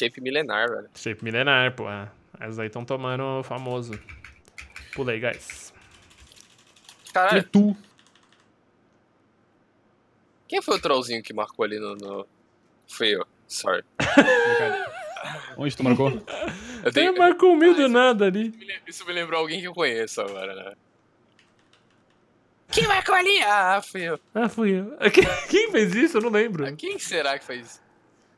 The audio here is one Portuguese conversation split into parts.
shape milenar, velho. Shape milenar, pô. Essas aí estão tomando o famoso. Pulei, guys. Caralho, Tu. quem foi o trollzinho que marcou ali no... Fui eu, sorry. Onde tu marcou? Eu Ele marcou o meio do isso- nada ali. Isso me lembrou alguém que eu conheço agora, né? Quem marcou ali? Ah, fui eu. Ah, fui eu. Quem fez isso? Eu não lembro. Ah, quem será que fez isso?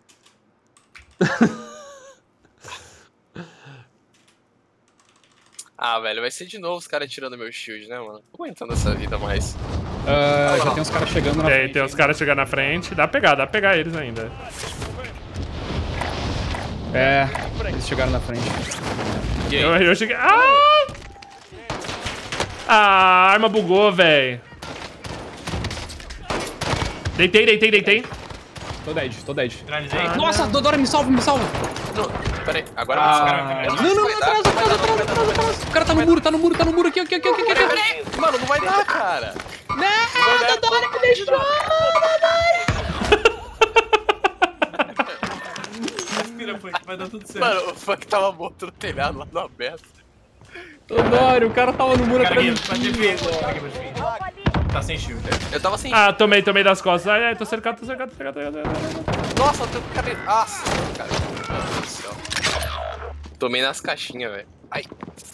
Ah, velho, vai ser de novo os caras tirando meu shield, né, mano? Tô aguentando essa vida mais. Já tem uns caras chegando na Tem, frente. tem os caras chegando na frente. Dá pra pegar eles ainda. É, eles chegaram na frente. E aí? Eu cheguei. Ah! A arma bugou, velho. Deitei. Tô dead. Finalizei. Nossa, Dodora, me salva. Não, pera aí, agora Não, atrás. O cara tá no muro aqui. Peraí, mano, não vai dar, cara. Não, Dodora, me deixou. Respira, Funk, vai dar tudo certo. Mano, o funk tava morto no telhado lá no aberto. Dodora, o cara tava no muro Carguei, atrás de bate mim. feio. Carguei, bate feio. Tá sem shield. Eu tava sem. Ah, tomei das costas. Ai, tô cercado. Nossa, eu tô com cabelo. Nossa, cara. Meu Deus do céu. Tomei nas caixinhas, velho. Ai,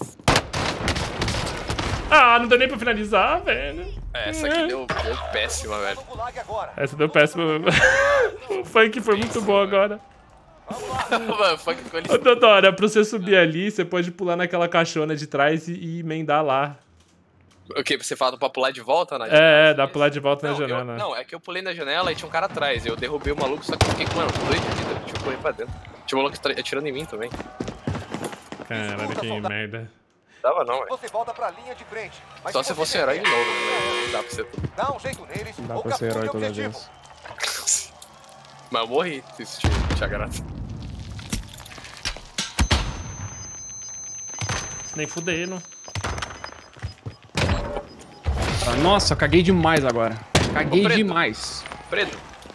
Ah, não deu nem pra finalizar, velho. essa aqui deu péssima, velho. Essa deu péssimo. O funk foi muito bom agora. Mano, o funk ficou ali. Ô, Dodora, pra você subir ali, você pode pular naquela caixona de trás e emendar lá. O que? Você fala pra pular de volta na Dá pra pular de volta na Não, janela. não, é que eu pulei na janela e tinha um cara atrás. Eu derrubei o maluco, só que eu fiquei com, mano, 2 de vida. Deixa eu correr pra dentro. Tinha um maluco atirando em mim também. Caralho, que merda. Dava não, velho. Você volta pra linha de frente. Mas Só se fosse herói de novo, né? Não dá pra ser tudo. Dá um jeito neles. Dá ou pra ser capture herói o toda objetivo. vez. Mas eu morri, se isso tinha graça. Nem fudendo. Nossa, caguei demais agora. Caguei Ô, Preto. demais. Preto.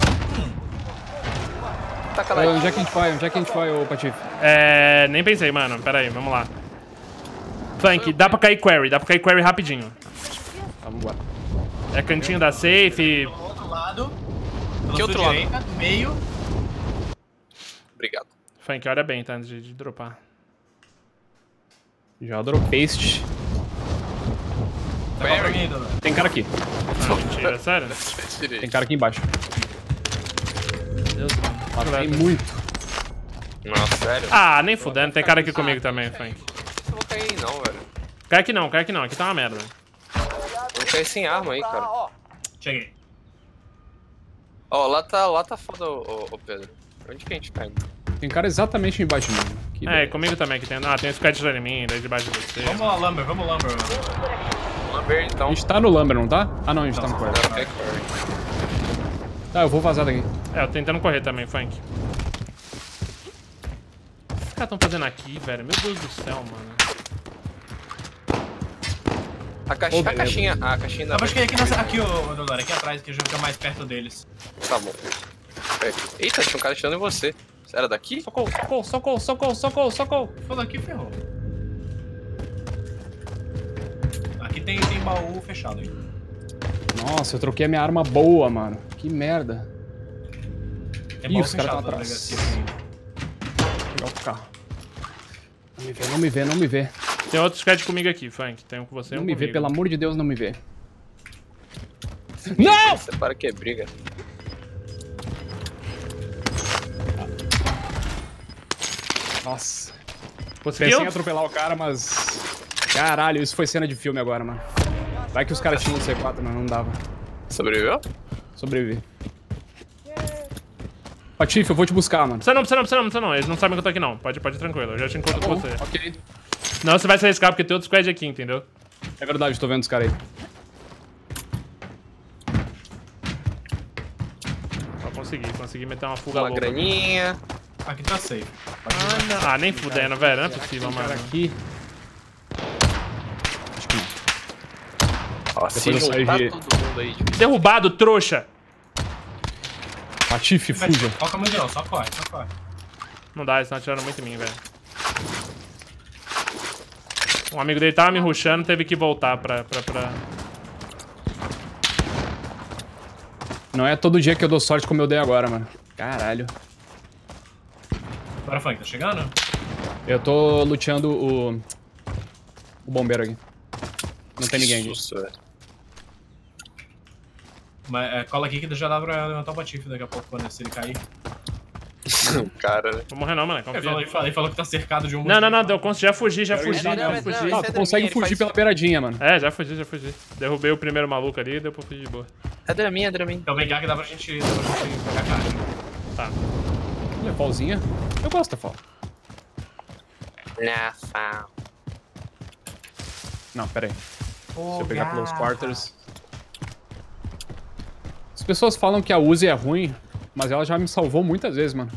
Taca lá. Onde é que a gente vai, ô Patife? Nem pensei, mano. Pera aí, vamos lá. Funk, dá pra cair quarry rapidinho. Tá, vambora. É cantinho da safe. Do outro lado. Pela Que sua outro lado? direita, do meio. Obrigado. Funk, olha bem, tá? Antes de dropar. Já adoro paste. Tá pra mim, Dona. Tem cara aqui. Não, mentira, sério? Tem cara aqui embaixo. Deus, mano. Matei muito. Nossa, sério? Ah, nem fudendo. Tem cara aqui comigo também, Funk. Eu não vou cair aí não, velho. Cai aqui não. Aqui tá uma merda. Eu vou cair sem arma aí, cara. Ó, Cheguei. Ó, lá tá foda, ô Pedro. Onde que a gente cai? Tem cara exatamente embaixo de mim. Que ideia. Comigo também que tem. Ah, tem um squad de em mim, daí debaixo de você. Vamos lá, Lumber, vamos Lumber. Vamos ver então. A gente tá no Lumber, não tá? Ah, não, a gente tá no quarto. Não, tem corre. Tá, eu vou vazar daqui. Eu tentando correr também, Funk. O que os caras tão fazendo aqui, velho? Meu Deus do céu, mano. A caixinha da... Eu acho que aqui, aqui, ô Dodora, aqui atrás, que fica mais perto deles. Tá bom. Eita, tinha um cara atirando em você. Você era daqui? Socorro. Falou aqui, ferrou. Aqui tem baú fechado aí. Nossa, eu troquei a minha arma boa, mano. Que merda. Tem Ih, baú os caras fechado tão na atrás. delegacia também. Vou pegar o carro. Não me vê. Tem outro squad comigo aqui, Funk. Tem um com você e um Não me vê, comigo. pelo amor de Deus, não me vê. Não! Você para que é briga. Nossa. Conseguiu? Pensei em atropelar o cara, mas... Caralho, isso foi cena de filme agora, mano. Vai que os caras tinham um C4, mas não dava. Sobreviveu? Sobreviver. Patife, eu vou te buscar, mano. Precisa não. Eles não sabem que eu tô aqui, não. Pode ir tranquilo. Eu já te encontro com você. Ok. Não, você vai se arriscar porque tem outro squad aqui, entendeu? É verdade, tô vendo os caras aí. Só consegui meter uma fuga Uma louca. graninha. Aqui tá safe. Ah, nem fudendo, velho. Não é possível, Tem cara mano. aqui. Acho que... Ó, se Depois eu saio juntar de- todo mundo aí, tipo, Derrubado, trouxa. Patife, fuja. Foca muito não, só corre. Não dá, eles estão atirando muito em mim, velho. Um amigo dele tava me rushando, teve que voltar pra... Não é todo dia que eu dou sorte como eu dei agora, mano. Caralho. Bora, Funk, tá chegando? Eu tô luteando o bombeiro aqui. Não tem ninguém aqui. Susto, velho. Mas, cola aqui que já dá pra levantar o Patife daqui a pouco, quando se ele cair. Cara, né? Vou morrer não, mano. Ele falou que tá cercado de um... Não, eu já fugi, já fugi. Ah, tu consegue fugir pela beiradinha, mano. É, já fugi. Derrubei o primeiro maluco ali e deu pra fugir de boa. É Dramin, é Dramin. Então vem cá que dá pra gente pegar a caixa. Tá. Olha, Fallzinha. Eu gosto da Fall. Nossa. Não, pera aí. Se eu pegar pelos quarters... As pessoas falam que a Uzi é ruim, mas ela já me salvou muitas vezes, mano.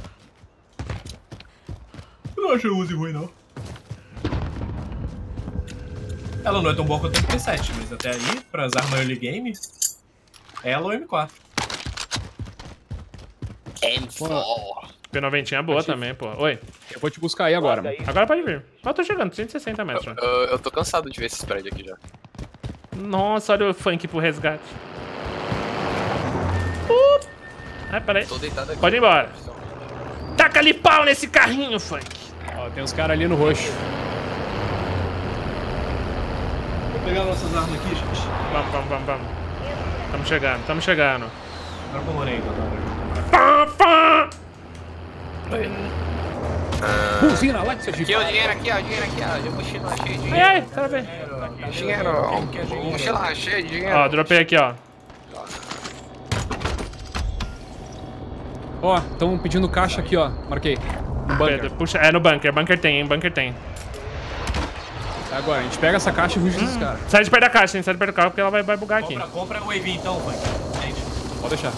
Eu não acho a Uzi ruim, não. Ela não é tão boa quanto a MP7, mas até aí, pras armas early game, ela ou M4. M4. P90 é boa também, pô. Oi. Eu vou te buscar aí agora, mano. Agora pode vir. Eu tô chegando, 160 metros. Eu tô cansado de ver esses prédios aqui já. Nossa, olha o Funk pro resgate. Ai, peraí. Tô deitado aqui. Pode ir embora. Taca ali pau nesse carrinho, Funk. Ó, tem uns caras ali no roxo. Vou pegar nossas armas aqui, gente. Vamos. Tamo chegando. Agora eu morei, Pá! Buzina lá que você Aqui, ó, dinheiro aqui, ó. De mochila cheia de dinheiro. Ai, tá bem. Dinheiro. Mochila cheia de dinheiro. Ó, dropei aqui, ó. Ó, tão pedindo caixa aqui, ó. Marquei. No bunker. Pedro, puxa, é no bunker. Bunker tem, hein? Bunker tem. Agora, a gente pega essa caixa e ruge desses caras. Sai de perto da caixa, hein? Sai de perto do carro porque ela vai bugar aqui. Compra o Wave então, Funk. Gente. Pode deixar.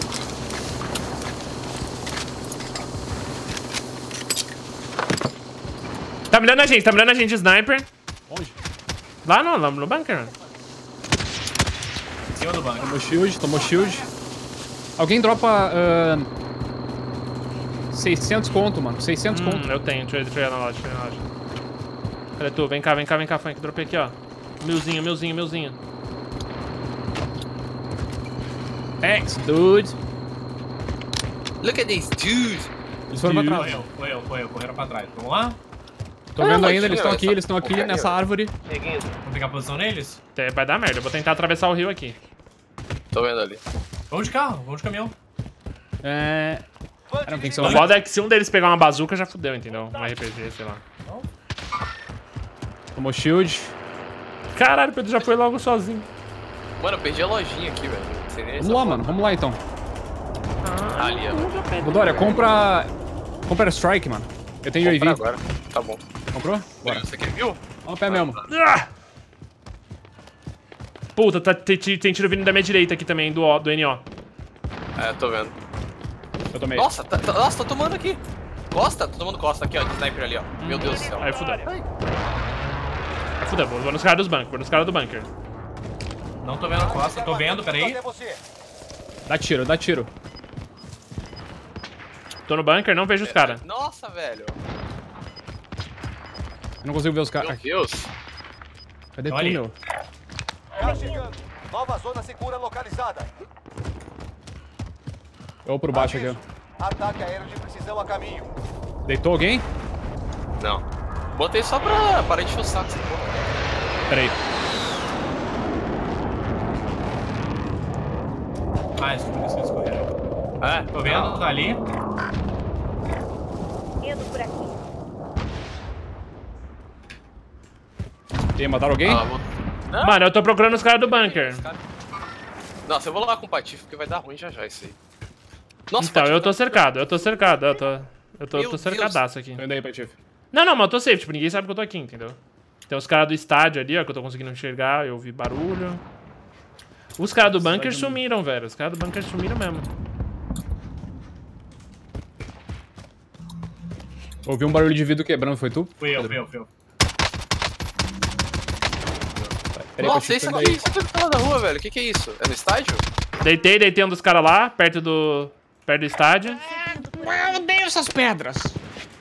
Tá mirando a gente, sniper. Onde? Lá no bunker, mano. Em cima do banco. Tomou shield. Alguém dropa 600 conto, mano. 600 conto. Eu tenho, deixa eu ir na loja, Cadê tu? Vem cá, Funk. Dropei aqui, ó. Milzinho. Thanks, dude. Look at these dudes. Eles foram pra trás. Foi eu. Correram pra trás. Vamos lá? Tô vendo ainda, eles tira estão aqui essa nessa árvore. Vamos pegar a posição neles? Vai dar merda, eu vou tentar atravessar o rio aqui. Tô vendo ali. Vamos de carro, vamos de caminhão. Não, tem que ser O foda é que se um deles pegar uma bazuca, já fudeu, entendeu? Um RPG, sei lá. Tomou shield. Caralho, o Pedro já foi logo sozinho. Mano, eu perdi a lojinha aqui, velho. Sem nem Vamos essa lá, porra. mano. Vamos lá, então. Ali, ó. Ô, Dória, compra Strike, mano. Eu tenho Compra UAV. agora. Tá bom. Comprou? Bora. Você quer, viu? Ó o pé mesmo. Ah! Puta, tem tiro vindo da minha direita aqui também, do NO. É, tô vendo. Eu tomei. Nossa, tô tomando aqui. Costa? Tô tomando costa aqui, ó. De sniper ali, ó. Meu Deus do céu. Aí fudeu. Vou nos caras do bunker. Não tô vendo a costa, tô vendo, peraí. Até você. Dá tiro. Tô no bunker, não vejo os caras. Nossa, velho. Eu não consigo ver os caras. Meu Deus. Cadê tu, Olha aí. meu? Tá chegando. Nova zona segura localizada. Eu vou por baixo aqui, Aviso. Ataque aéreo de precisão a caminho. ó. Deitou alguém? Não. Botei só pra parar de encher o saco essa porra. Pera aí. Ah, isso por isso que eles correram. É, Tô vendo, tá ali. Indo por aqui. E aí, mataram alguém? Não. Mano, eu tô procurando os caras do bunker. Nossa, eu vou lá com o Patife, porque vai dar ruim já isso aí. Nossa, Então, Patife eu tô tá- cercado. Eu tô Meu cercadaço aqui. Tô indo aí, Patife. Não, mas eu tô safe, tipo, ninguém sabe que eu tô aqui, entendeu? Tem os caras do estádio ali, ó, que eu tô conseguindo enxergar, eu ouvi barulho. Os caras do bunker sumiram, velho. Os caras do bunker sumiram mesmo. Ouvi um barulho de vidro quebrando, foi tu? Fui eu. Peraí, Nossa, Patife, isso tô indo aqui, aí. isso aqui tá na rua, velho. O que é isso? É no estádio? Deitei um dos caras lá, perto do estádio. Eu odeio essas pedras.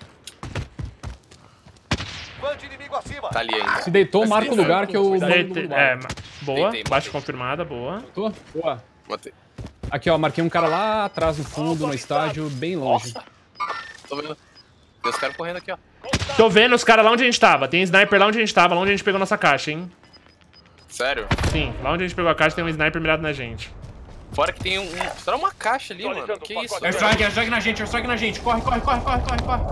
Levante inimigo acima. Tá ali ainda. Se deitou, marca o lugar que eu... Boa, Deitei, baixa matei. confirmada, boa. Tô? Boa. Matei. Aqui, ó, marquei um cara lá atrás no fundo, no estádio, bem longe. Nossa. Tô vendo. Tem os caras correndo aqui, ó. Tô vendo os caras lá onde a gente tava. Tem sniper lá onde a gente tava, lá onde a gente pegou nossa caixa, hein? Sério? Sim, lá onde a gente pegou a caixa tem um sniper mirado na gente. Fora que tem Será uma caixa ali, mano. Que isso? velho? Airstrike na gente, airstrike na gente. Corre, corre, corre, corre, corre, corre.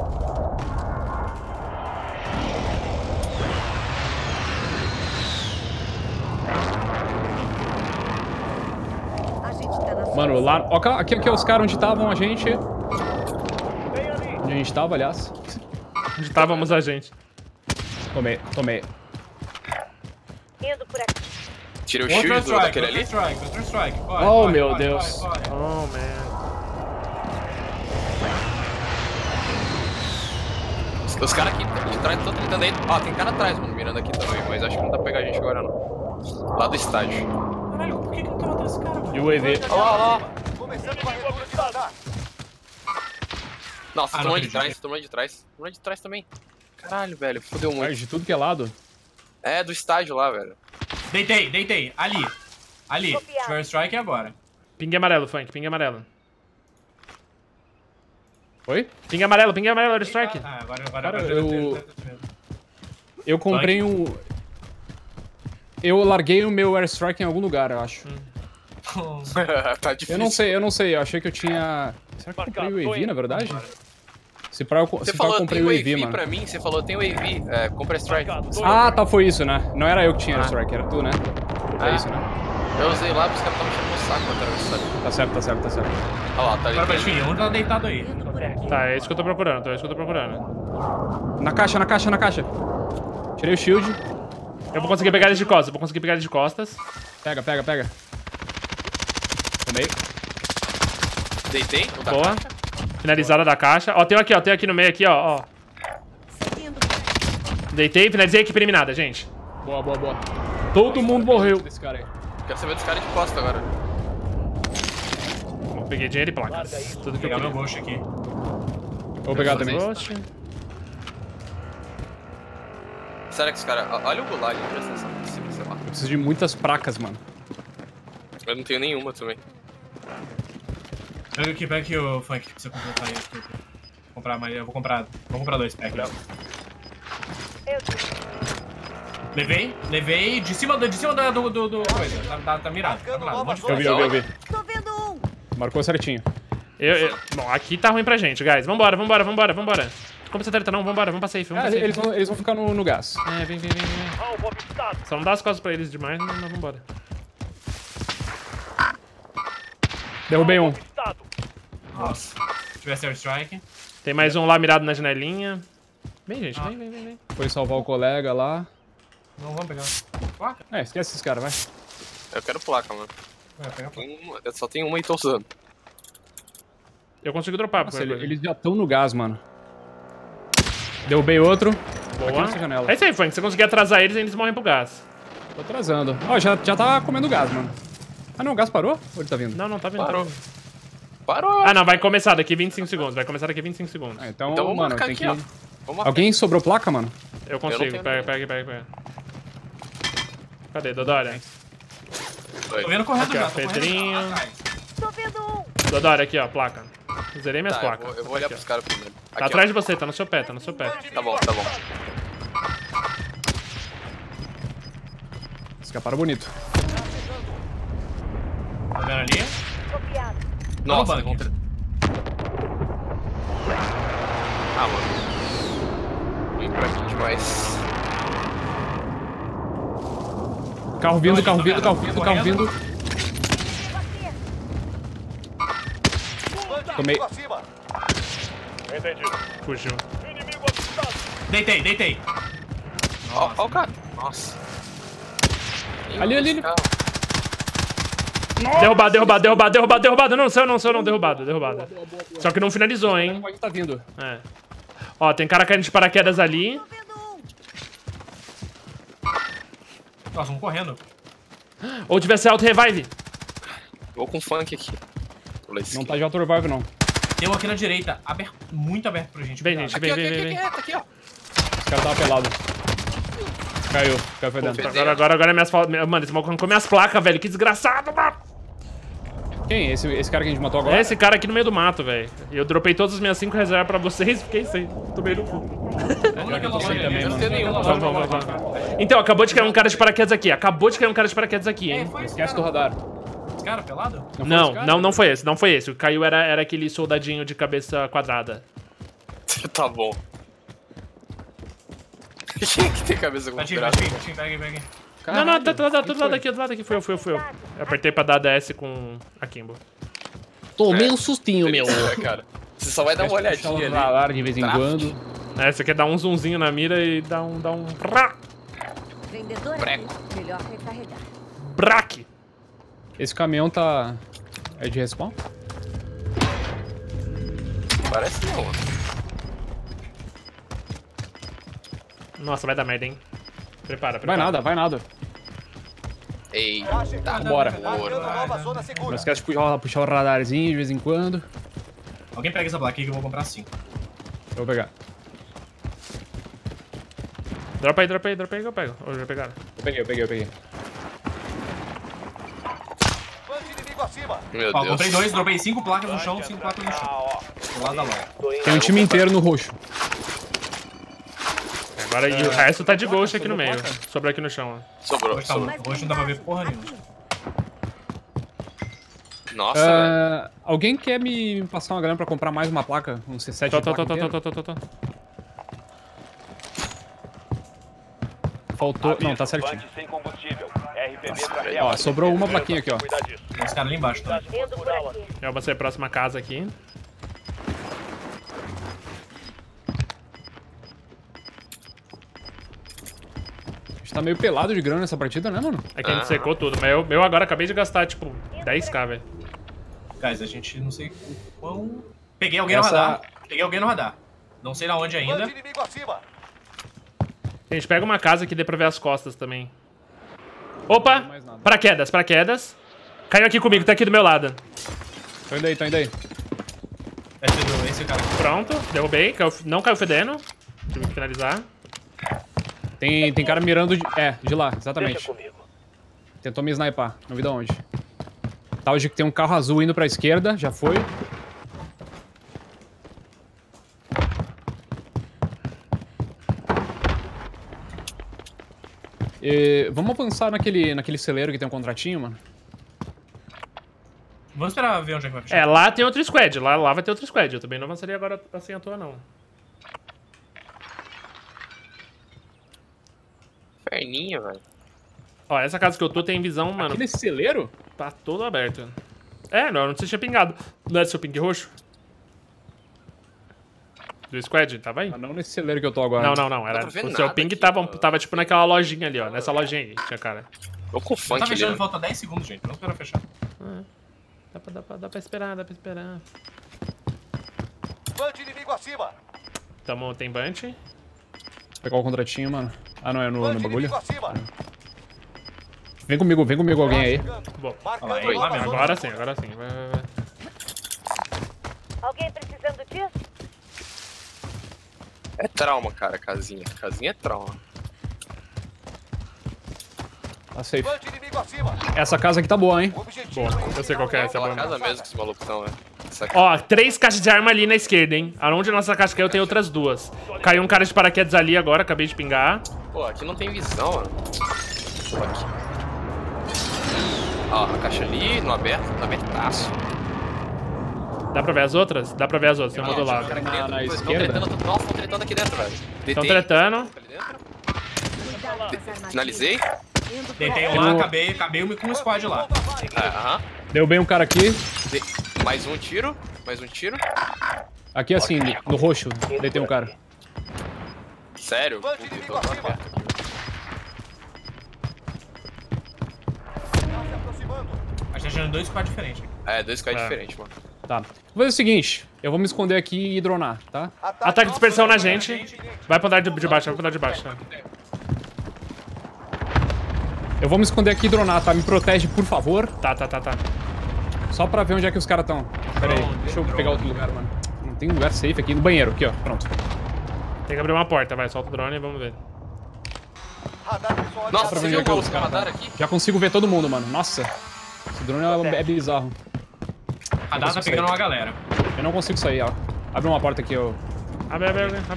A gente tá na Mano, lá... Ó, aqui os caras onde estavam a gente... Onde a gente tava, aliás. Onde estávamos a gente. Tomei. indo por aqui. Tirei o Outro shield airstrike, daquele ali. outro strike. Corre, Oh, corre, meu corre, Deus. corre, corre. Oh, man. Os caras aqui de trás estão tentando aí. Ó, tem cara atrás, mano, mirando aqui também. Mas acho que não dá pra pegar a gente agora, não. Lá do estádio. Caralho, por que não tá matando esse cara? E o UAV. Olha lá. Começando com a retura de radar. Nossa, Ah, não tomando de acredito. trás, tomando de trás. Tomando de trás também. Caralho, velho, fodeu Mas muito. de tudo que é lado. É, do estádio lá, velho. Deitei. Ali. Copiado. Tiver strike é agora. Ping amarelo, Funk, ping amarelo. Oi? Ping amarelo, airstrike. Ah, agora Cara, eu... Eu comprei um... Eu larguei o meu airstrike em algum lugar, eu acho. Tá difícil. Eu não sei, eu achei que eu tinha... Será que eu comprei o AV, na verdade? Se pá, Você eu falou, comprei tem o o AV, AV mano. pra mim, você falou, tem o AV, compra strike. Ah, tá, foi isso, né? Não era eu que tinha airstrike, era tu, né? É isso, né? Eu usei lá, os caras estavam enchendo meu saco atravessando. Tá certo. Olha lá, tá ali. Agora, baixinho, onde tá deitado aí? Tá, é isso que eu tô procurando, Na caixa. Tirei o shield. Eu vou conseguir pegar eles de costas, Pega. Tomei. Deitei. o da Boa. caixa. Finalizada da caixa. Ó, tem aqui no meio, aqui, ó. Seguindo. Deitei, finalizei aqui eliminada, gente. Boa. Todo mundo morreu. Desse cara aí. Quero saber dos caras de costa agora. Bom, peguei dinheiro e placas. Tudo que eu Vou pegar meu queria. ghost aqui. Vou pegar também. Ghost. Será que os caras... Olha o gulag, presta atenção. Sei lá. Eu preciso de muitas placas, mano. Eu não tenho nenhuma também. Pega aqui o Funk pra você completar aí. Vou comprar mais, vou comprar 2 packs. Levei de cima do coisa. Tá mirado. Tá mirado. Um monte de Eu vi. Tô vendo um. Marcou certinho. Bom, aqui tá ruim pra gente, guys. Vambora. Como você treta não? Vambora, vamos pra safe. Vamos pra safe. Eles vão ficar no gás. É, vem. Só não dá as costas pra eles demais, mas vambora. Derrubei um. Nossa. Se tivesse airstrike. Tem mais um lá mirado na janelinha. Vem, gente, vem. Foi salvar o colega lá. Não, vamos pegar. Placa? Esquece esses caras, vai. Eu quero placa, mano. Vai, pega a placa. Eu só tenho uma e tô usando. Eu consigo dropar, Nossa, por favor. eles já estão no gás, mano. Derrubei outro. Aqui Boa. nessa janela. É isso aí, Funk. Se você conseguir atrasar eles morrem pro gás. Tô atrasando. Ó, já tá comendo gás, mano. Ah, não, o gás parou? Ou ele tá vindo? Não, tá vindo. Parou. Tá vindo. Parou! Ah, não, vai começar daqui 25 segundos. Ah, então, Então vamos mano, marcar tem aqui, que... ó. Vamos Alguém sobrou placa, mano? Eu consigo. tenho Pega. Cadê, Dodória? Tô vendo correndo Aqui, ó, já. Tô correndo Pedrinho. já. Atrás. Tô vendo um. Dodória, aqui, ó, placa. Zerei minhas Tá, placas. eu vou olhar Aqui, pros ó. caras primeiro. Tá atrás de você, tá no seu pé. Tá bom. Escaparam bonito. Tá vendo ali? Copiado. Nossa, Tá no bunker. mano. Vem pra aqui demais. Carro vindo. Aqui. Tomei. Inimigo acima. Fugiu. Deitei. Ó o cara. Nossa. Ali. Carro. Derrubado. Não, saiu não, derrubado. Só que não finalizou, hein? Pode tá vindo. É. Ó, tem cara caindo de paraquedas ali. Tô vendo um. Nossa, vamos correndo. Ou tivesse auto-revive. Vou com funk aqui. Não tá de auto-revive, não. Tem um aqui na direita, muito aberto pra gente. Vem, cuidado. gente, vem. Aqui, ó. cara tava pelado. Caiu foi dentro. Agora é minhas faltas. Mano, esse maluco arrancou minhas placas, velho. Que desgraçado, mano. Quem? Esse cara que a gente matou agora? É esse cara aqui no meio do mato, velho. Eu dropei todas as minhas 5 reservas pra vocês e fiquei sem. Tomei no cu. Vamos naquela loja também, ali, Eu não tenho nenhuma. Vamos. Então, acabou de cair um cara de paraquedas aqui. Hein? Foi esse Esquece do cara. radar. Esse cara pelado? Não foi esse. Não foi esse. O que caiu era aquele soldadinho de cabeça quadrada. Tá bom. Quem é que tem cabeça com Batinho, pirata? pega aí. Não, tá do lado aqui. Fui eu. Eu apertei pra dar DS com a Kimbo. Tomei um sustinho, meu. Cara. Você só vai dar uma olhadinha ali. Radar de vez em quando. É, você quer dar um zoomzinho na mira e dar um... Vendedor aqui. Breco. Melhor recarregar. Braque! Esse caminhão tá... É de respawn? Parece não, mano. Nossa, vai dar merda, hein? Prepara. Vai nada. Eita, Bora. Marcando nova zona Não segura. esquece de puxar o radarzinho de vez em quando. Alguém pega essa placa aqui que eu vou comprar 5. Eu vou pegar. Dropa aí que eu pego. Ou já pegaram? Eu peguei. Bande inimigo acima. meu Ó, Deus. comprei 2, dropei 5 placas no chão, 5 placas no chão. Do lado da loja. Tem um time inteiro no roxo. Agora e o resto tá de ghost aqui no meio. Sobrou aqui no chão, ó. Sobrou. Hoje não dá pra ver porra nenhuma. Nossa, velho. Alguém quer me passar uma grana pra comprar mais uma placa? Um C7 de placa inteira? Tô. Faltou... Não, tá certinho. Bande sem combustível. RPB pra Ó, sobrou uma plaquinha aqui, ó. Cuidar disso. Tem uns caras ali embaixo também. Indo por aqui. Eu vou ser a próxima casa aqui. A gente tá meio pelado de grana nessa partida, né, mano? É que a gente secou tudo. Mas eu agora acabei de gastar, tipo, 10k, velho. Guys, a gente não sei o quão... Peguei alguém no radar. Não sei na onde ainda. Bande inimigo acima. Gente, pega uma casa que dê pra ver as costas também. Opa! mais nada. Paraquedas. Caiu aqui comigo, tá aqui do meu lado. Tô indo aí. Esse é o cara. Pronto, derrubei. Não caiu fedendo. Tive que finalizar. Tem cara mirando de lá, exatamente. Deixa comigo. Tentou me snipar, não vi de onde. Tal de que tem um carro azul indo pra esquerda, já foi. Vamos avançar naquele celeiro que tem um contratinho, mano? Vamos esperar ver onde é que vai fechar. É, lá tem outro squad. Lá vai ter outro squad. Eu também não avançaria agora assim à toa, não. Perninha, velho. Ó, essa casa que eu tô tem visão, mano. Aqui nesse celeiro? Tá todo aberto. É, não sei se tinha pingado. Não é seu ping roxo? Do squad? Tava aí? Ah, não nesse celeiro que eu tô agora. Não. Era, pra ver o seu nada ping aqui, tava tipo naquela lojinha ali, ó. Nessa lojinha aí, tinha cara. Tô com Tá funk ali. fechando, Né? falta 10 segundos, gente. Não espera fechar. Dá pra esperar. Bande inimigo acima. Tem bunch. Vou pegar o contratinho, mano. Ah, não, é no Bande bagulho? inimigo acima. Vem comigo alguém aí. Bom, Marcando Olha lá, nova aí, zona agora segura. sim. Vai. Alguém precisando disso? É trauma, cara, casinha. Casinha é trauma. Tá safe. Bande inimigo acima. Essa casa aqui tá boa, hein? O objetivo Boa, eu sei qual que é essa Aquela bomba. casa mesmo que esse maluco não, velho. Essa aqui. Ó, 3 caixas de arma ali na esquerda, hein? Aonde a nossa caixa caiu, tem outras 2. Caiu um cara de paraquedas ali agora, acabei de pingar. Pô, aqui não tem visão, mano. Pô, aqui. Ó, a caixa ali, no abertaço. Dá pra ver as outras? Dá pra ver as outras, tem uma do lado. Cara aqui dentro. na Tão esquerda? tretando, nossa, tão tretando aqui dentro, velho. Estão Deitei. tretando. Ali dentro. Finalizei. Deitei um lá, acabei com um squad lá. Aham. Deu bem um cara aqui. Mais um tiro. Aqui assim, no roxo. Deitei um cara. Sério? Bande Puta, inimigo eu tô acima. aberto. Tá se aproximando. A gente tá tirando 2 squads diferentes. É, 2 squads É. diferentes, mano. Tá. Vou fazer o seguinte. Eu vou me esconder aqui e dronar, tá? Ataque de dispersão na gente. Vai pro andar de baixo, tá? Eu vou me esconder aqui e dronar, tá? Me protege, por favor. Tá. Só pra ver onde é que os caras estão. Pera aí, deixa eu pegar outro lugar, mano. Não tem lugar safe aqui. No banheiro, aqui, ó. Pronto. Tem que abrir uma porta, vai. Solta o drone e vamos ver. Radar visual Nossa, pra você ver viu onde é que o os caras radar aqui? Já consigo ver todo mundo, mano. Nossa. Esse drone é bizarro. Radar tá pegando uma galera. Eu não consigo sair, ó. Abre uma porta aqui, ó. Abre.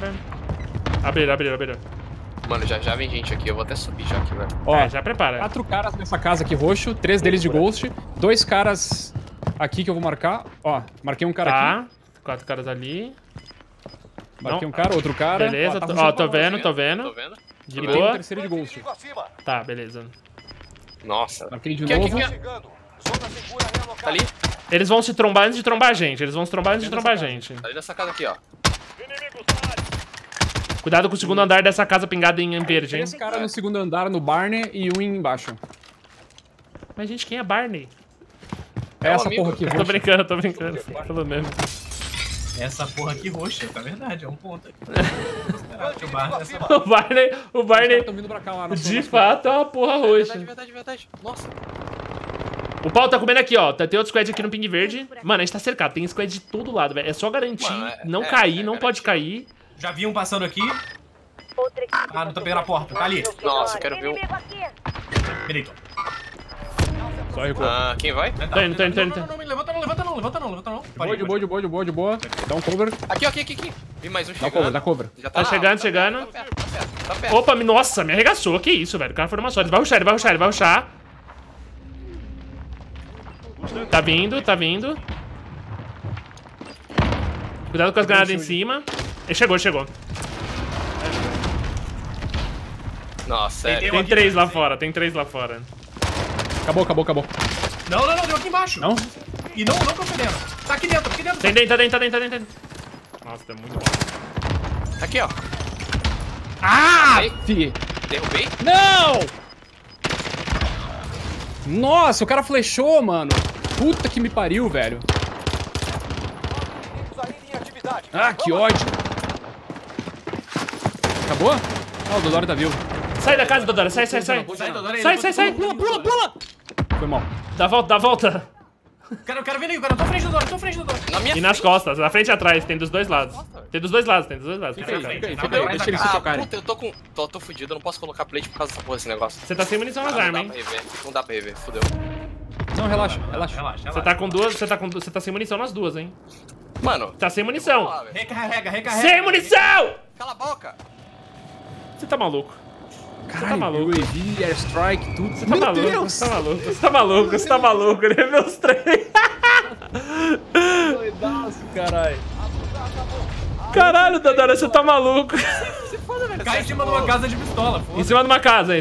Abre. Mano, já vem gente aqui. Eu vou até subir já aqui, velho. Ó, É, já prepara. 4 caras nessa casa aqui roxo, 3 deles de ghost, 2 caras aqui que eu vou marcar. Ó, marquei um cara aqui. Tá. 4 caras ali. Marquei Não. um cara, outro cara. Beleza. tá Ó, rushando tô pra nós. vendo, tô vendo. Tô vendo? De E tem um boa. terceiro de ghost. inimigo acima. Tá, beleza. Nossa. Marquei de Aqui, novo. aqui. Chegando. Zona segura realocada. Tá ali? Eles vão se trombar antes de trombar a gente. Tá ali nessa casa aqui, ó. Cuidado com o segundo andar dessa casa pingada em verde, hein? 3 caras no segundo andar, no Barney, e um embaixo. Mas, gente, quem é Barney? É o essa amigo. porra aqui, Tô roxa. brincando. Pelo menos. Essa porra aqui roxa, tá verdade, é um ponto aqui. O bar dessa... O Barney, Estão vindo pra cá lá. de fato, é uma porra roxa. Verdade. Nossa. O pau tá comendo aqui, ó. Tem outro squad aqui no ping verde. Mano, a gente tá cercado. Tem squad de todo lado, velho. É só garantir. Mano, não cair, não pode cair. Já vi um passando aqui. Outra equipe Ah, não tô pegando a porta, tá ali. Nossa, eu quero ver o... Inimigo aqui. Peraí, Só recua. Quem vai? Tô indo. Não, levanta não. Pode ir, De boa. Dá um cover. Aqui. Vi mais um chegando. Dá cover. Já Tá chegando. Tá perto. Opa, nossa, me arregaçou. Que isso, velho. O cara foi uma só. Ele vai rushar. Tá vindo. Cuidado com as granadas em cima. Ele chegou. Nossa, sério. Tem 3 lá fora. Acabou. Não, deu aqui embaixo. Não? E não tô fedendo. Tá aqui dentro. Tem dentro. Nossa, tá muito bom. Aqui, ó. Ah! Fi. Derrubei. Não! Nossa, o cara flechou, mano. Puta que me pariu, velho. Inimigos ainda em atividade. Ah, que ódio. Acabou? Ah, o Dodoro tá vivo. Sai da casa, Dodora. Sai. Sai, Dodoro, aí, Sai. Pula! Foi mal. Dá volta. Quero ver ali, cara. Tô frente do Dodoro. Na minha E nas costas, na frente e atrás. Tem dos dois lados. Fica aí. Fica aí, deixa eles se tocarem. Puta, eu tô com... Tô fudido, eu não posso colocar plate por causa dessa porra desse negócio. Você tá sem munição nas armas, hein? Não dá pra rever, fudeu. Não, relaxa. Você tá com duas, você tá sem munição nas duas, hein? Mano, Tá sem munição. lá, velho. Recarrega. Sem munição! Cala a boca. Você tá maluco. Caralho, maluco. UAV, airstrike, tudo. Você tá maluco. Ele viu os três. Doidaço, caralho. Caralho, Dodora, você tá maluco. Cai em cima de uma casa de pistola, Em cima de uma casa.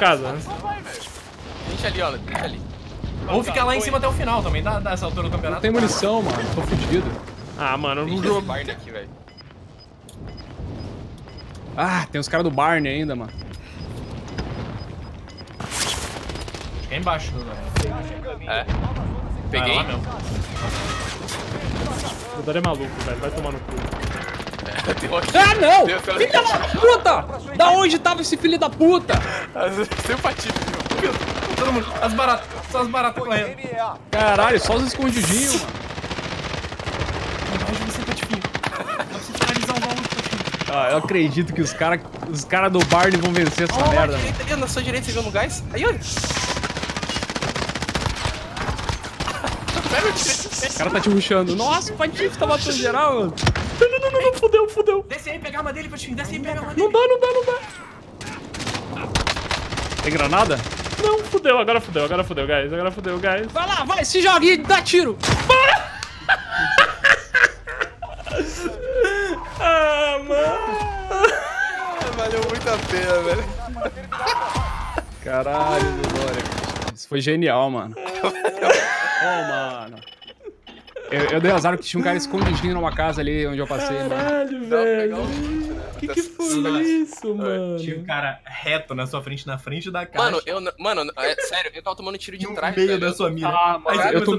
Deixa ali, ó. Deixa ali. Ou ficar lá em cima até o final também, dessa altura do Não campeonato. tem munição, mano. Tô fudido. Ah, mano, Tem o esse jogo... Barney aqui, velho. Ah, tem os caras do Barney ainda, mano. É embaixo, Dodoro. É. Peguei. Vai lá mesmo. O Dodora é maluco, velho. Vai tomar no cu. Ah, não! Deus, cara. Filha da puta! Da onde tava esse filho da puta? Sem patinho. Todo mundo, só as baratas correndo. MEA. Caralho, só os escondidinhos, mano. Ah, eu acredito que os cara do Barney vão vencer essa merda, mano. Ali, na sua direita, você viu no gás? Aí, olha. O cara tá te rushando. Nossa, o Patife tá matando geral, mano. Não, fudeu. Desce aí, pega a arma dele, Patinho. Desce aí, pega a arma dele. Não dá. Tem granada? Não, fudeu, agora fudeu, guys. Vai lá, vai, se joga e dá tiro. Ah, mano. Valeu muito a pena, velho. Caralho, Dodória. Isso foi genial, mano. Ô, mano. Eu dei azar que tinha um cara escondidinho numa casa ali onde eu passei, mano. Caralho, Dá pra pegar velho. um Que foi isso, mano? Tinha um cara reto na sua frente, na frente da casa. Mano, sério, eu tava tomando tiro de no trás, meio velho. da sua mira. Ah, Aí mano, você eu tô